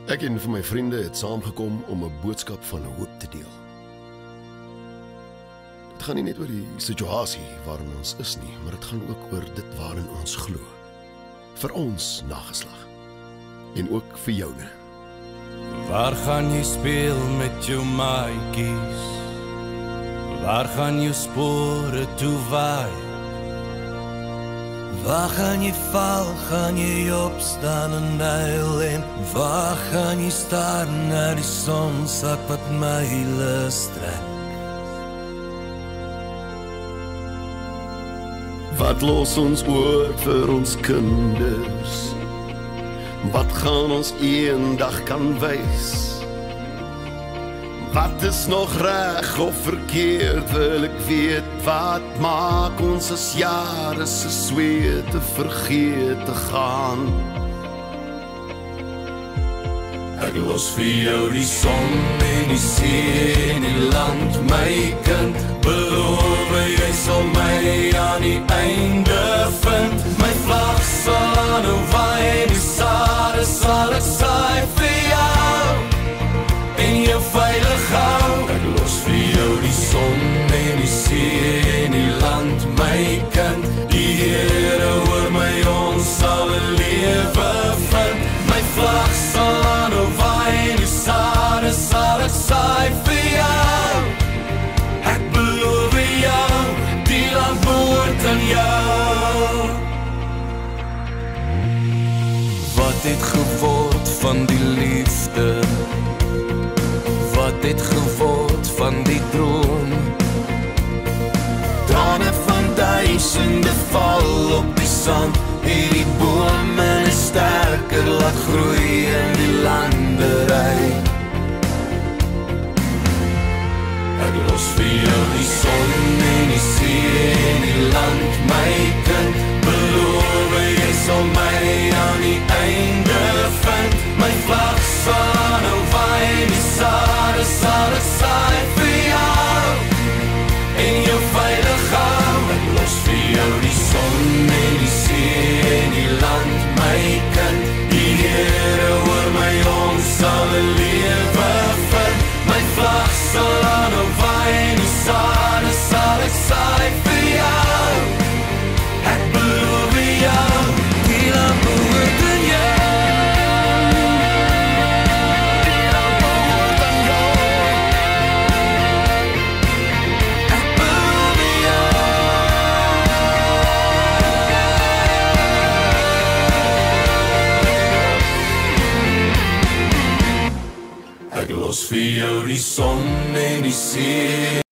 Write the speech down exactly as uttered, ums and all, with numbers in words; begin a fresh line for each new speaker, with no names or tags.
Ek en vir my vriende het saamgekom om 'n boodskap van hoop te deel. Dit gaan nie net oor die situasie waarin ons is nie, maar dit gaan ook oor dit waarin ons glo. Vir ons nageslag. En ook vir joune.
Waar gaan jy speel met jou maatjies? Waar gaan jou spore toe waai? Waar gaan jy val, gaan jy opstaan en huil? En waar gaan jy staar na die sonsak wat myle strek?
Wat los ons oor vir ons kinders? Wat gaan ons eendag kan wys? Wat is nog reg of verkeerd, wil ek weet. Wat maak ons as jare se sweet te vergeet te gaan?
Ek los vir jou die son en die see en die land, my kind. Beloof jy sal my aan die einde vind. My vlag sal aanhou waai, die sade sal ek saai vir jou en jou veilig hou. Ek los vir jou die son en die see en die land, my kind. Die Here oor my, ons sal 'n lewe vind. My vlag sal aanhou waai, die sade sal ek saai vir jou. Ek beloof jou, die land behoort aan jou. Wat het geword van die liefde? Wat het geword van die droom? Trane van duisende val op die sand. Hierdie bome is sterker, laat groei in die landery. Ek los vir jou die son en die see en die land, my kind. Beloof jy sal my aan die einde vind. My vlag sal aanhou waai, die sade sal ek saai vir jou en jou veilig hou. Ek los vir jou die son en die see en die land, my kind. Die Here oor my, ons sal 'n lewe vind. My vlag sal aanhou waai, die sade sal ek saai vir jou. Ek beloof jou, die land behoort aan jou. Ek los vir jou die son en die see.